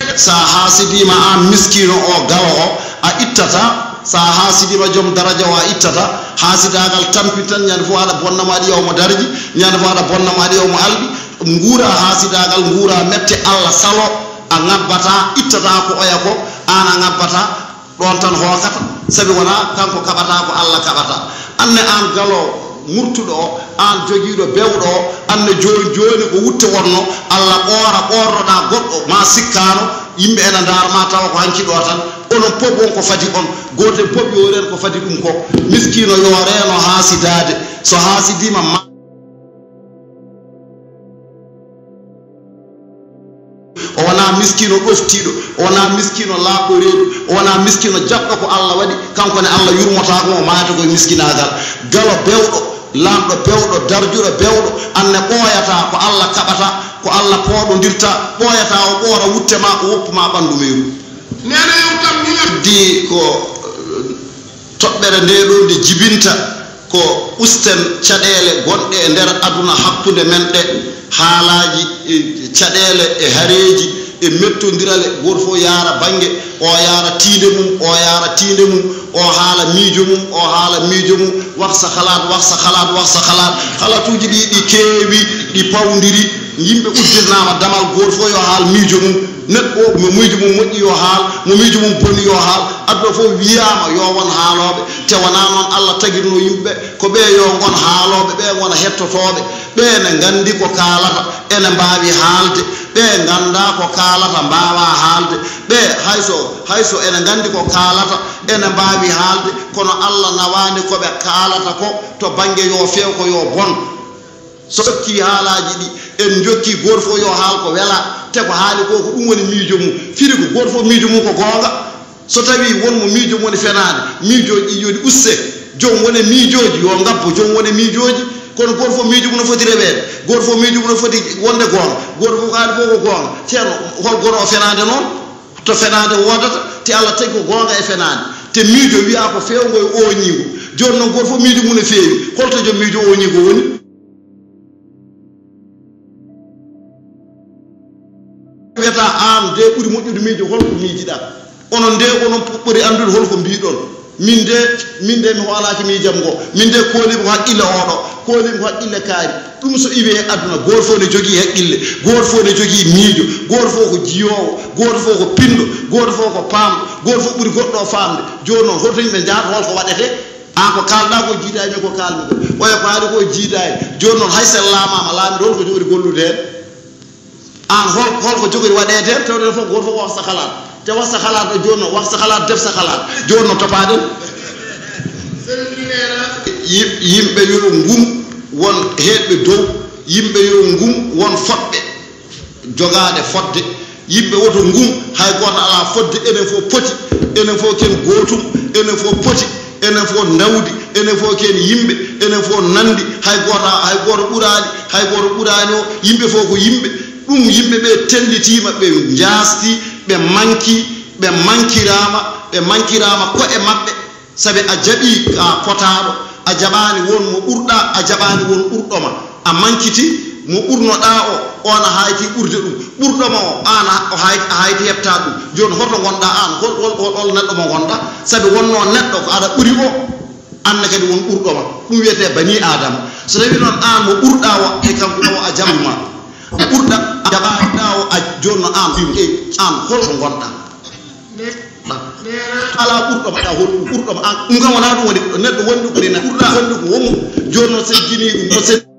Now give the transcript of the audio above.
sa hasidima an miskino o galo o a ittata sa hasidima joom daraja o a ittata hasidagal tampi tan ñande fo aɗa bonnamaɗi yawmo darji ñande fo aɗa bonnamaɗi yawmo alɓi nguura hasidagal nguura mette Allah salo a ngabbata ittata ko oya ko an a ngabbata ɗon tan hokata sabi wona kanko kaɓata ko Allah kaɓata anne an galo murtuɗo o an jogiiɗo bewɗo o anne joni joni ko wutte wonno Allah ɓornoɗa goɗɗo ma sikkano yimɓe ene darma tawa ko hanki ɗo tan onon pop on ko fadi on goten pop yo ren ko fadi ɗum ko miskino yo reno hasidade so hasidima ma o wona miskino ɗoftiɗo o wona miskino laaɓɗo reedu o wona miskino jaɓɗo ko Allah waɗi kankone Allah yurmotako o maata koye miskinagal galo bewɗo lamɗo bewɗo darjuɗo bewɗo anne ɓooyata ko Allah kaɓata ko Allah pooɗodirta ɓooyata o ɓoora wuttema o woppuma ɓandu meru nene yon kam di ko toɓɓere nde ɗo nde jibinta ko usten caɗele gonɗe e nder aduna hakkude men ɗe haalaji caɗele e hareji e mettodirale goto fof yaara banggue o yaara tiinde mum o yaara tiinde mum o haala miijo mum o haala miijo mum waksa halat waksa halat waksa halat halatuji ɗi keewi ɗi pawdiri yimɓe uddirnama damal goto fof yo haal miijo mum neɗɗo o mo miijo mum moƴƴi yo haal mo miijo mum bonni yo haal aduna fof wiyama yo won haaloɓe te wona noon Allah tagirno yimɓe ko ɓe yo gon haaloɓe ɓe gona hettotoɓe ɓe ne gandi ko kaalata ene mbawi haalde ɓe ganda ko kaalata mbawa haalde ɓe hayso ene gandi ko kaalata ene mbawi haalde kono Allah nawani koɓe kaalata ko to banggue yo few ko yo bon so jokki haalaji ɗi en jokki goto fof yo haal ko wela te ko haali ko ko ɗum woni miijo mum firi ko goto fof miijo mum ko gonga so tawi wonmo miijo mum woni fenade miijoji ɗi yoni usse joom woni miijoji yo ngabbo joom woni miijoji kono goto fof miijo mum no foti reweede goto fof miijo mum no foti wonde gonga goto fof haali fof ko gonga ceerno hol goto o fenade noon to fenade wodata te Allah tagi ko gonga e fenade te miijo wiya ko fewgoye oñigo joni noon goto fof miijo mum no feewi holto joom miijo oñigo woni wiyata an de ɓuuri moƴƴude miijo holko miijiɗa onon nde onon ɓuri andude holko mbiɗon min de mi hoolaki miijam ngo min de koolimi ko haqqille oɗo koolimi ko haqqille kaari ɗum so iwi e aduna goto fof ne jogui haqqille goto fof ne jogui miijo goto fof ko jiyowo goto fof ko pindo goto fof ko paamɗo goto fof ɓuuri goɗɗo famde joni noon hoto yimɓe jahata holko waɗete an ko kalɗa ko jiidani min ko kalmi ko oya ko haali ko jiidani joni noon hay sen laamama laamiɗo holko jogori gollude hen an holko jogori waɗede hen tawde fof goto fof waksa halat te waksa halat ɗo joni noon waksa halat defsa halat joni noon topaɗen yimɓe yo ngum won heɓɓe dow yimɓe yo ngum won foɗɓe jogade fodde yimɓe woto ngum hay goto ala fodde enen fof poti enen fof ken gotum enen fof poti enen fof dawdi enen fof ken yimɓe enen fof nandi hay goto ɓurani hay goto ɓurani o yimɓe fof ko yimɓe ɗum yimɓe ɓe tellitima ɓe jaasti ɓe mankirama ko'e maɓɓe sabi a jaɓi ka potaɗo a jaɓani won mo ɓurɗa a jaɓani won ɓurɗoma a mankiti mo ɓurnoɗa o on a hayti ɓurde ɗum ɓurɗoma o an a hayti heɓta ɗum joni hoto gonɗa an hol neɗɗo mo gonɗa sabi wonno neɗɗo ko aɗa ɓuuri o anne kadi won ɓurɗoma ɗum wiyete bani adama so tawi noon an mo ɓurɗa o e kanko o a jaɓuma ɓurɗa a jaɓaɗa o a joni no an an holko gonɗa ala ɓurɗoma ɗa holɗum ɓurɗoma an ɗum kam wona ɗum woni neɗɗo wonɗi ko ɗina ɓurɗa wonɗi ko womo joni noon sen jini ɗum